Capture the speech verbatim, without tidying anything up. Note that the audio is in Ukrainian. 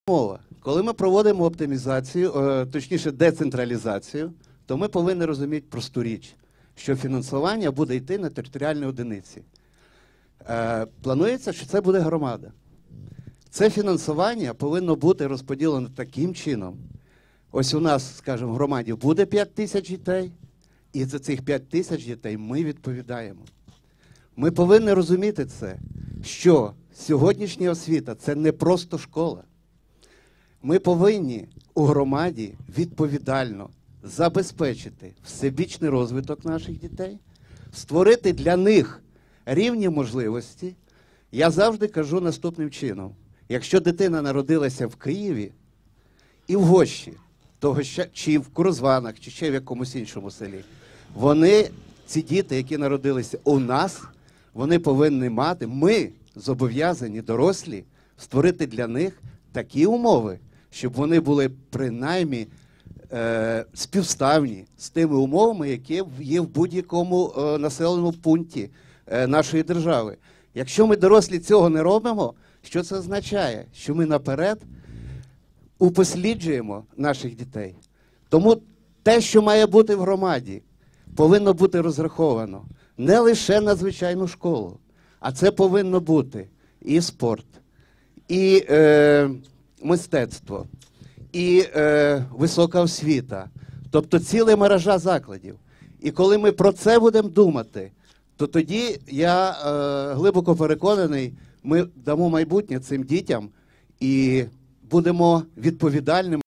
Мова. Коли ми проводимо оптимізацію, точніше децентралізацію, то ми повинні розуміти просту річ, що фінансування буде йти на територіальні одиниці. Планується, що це буде громада. Це фінансування повинно бути розподілено таким чином. Ось у нас, скажімо, в громаді буде п'ять тисяч дітей, і за цих п'ять тисяч дітей ми відповідаємо. Ми повинні розуміти це, що сьогоднішня освіта – це не просто школа. Ми повинні у громаді відповідально забезпечити всебічний розвиток наших дітей, створити для них рівні можливості. Я завжди кажу наступним чином. Якщо дитина народилася в Києві і в Гощі, того ще, чи в Курозванах, чи ще в якомусь іншому селі, вони, ці діти, які народилися у нас, вони повинні мати, ми зобов'язані, дорослі, створити для них такі умови, щоб вони були принаймні е, співставні з тими умовами, які є в будь-якому е, населеному пункті е, нашої держави. Якщо ми, дорослі, цього не робимо, що це означає? Що ми наперед упосліджуємо наших дітей. Тому те, що має бути в громаді, повинно бути розраховано не лише на звичайну школу, а це повинно бути і спорт, і е, мистецтво, і е, висока освіта, тобто ціла мережа закладів. І коли ми про це будемо думати, то тоді, я е, глибоко переконаний, ми дамо майбутнє цим дітям і будемо відповідальними.